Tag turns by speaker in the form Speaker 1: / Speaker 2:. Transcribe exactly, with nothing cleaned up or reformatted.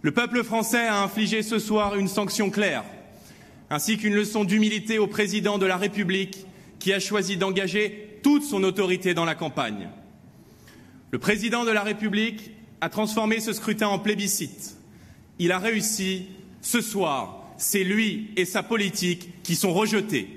Speaker 1: Le peuple français a infligé ce soir une sanction claire, ainsi qu'une leçon d'humilité au président de la République qui a choisi d'engager toute son autorité dans la campagne. Le président de la République a transformé ce scrutin en plébiscite. Il a réussi. Ce soir, c'est lui et sa politique qui sont rejetés.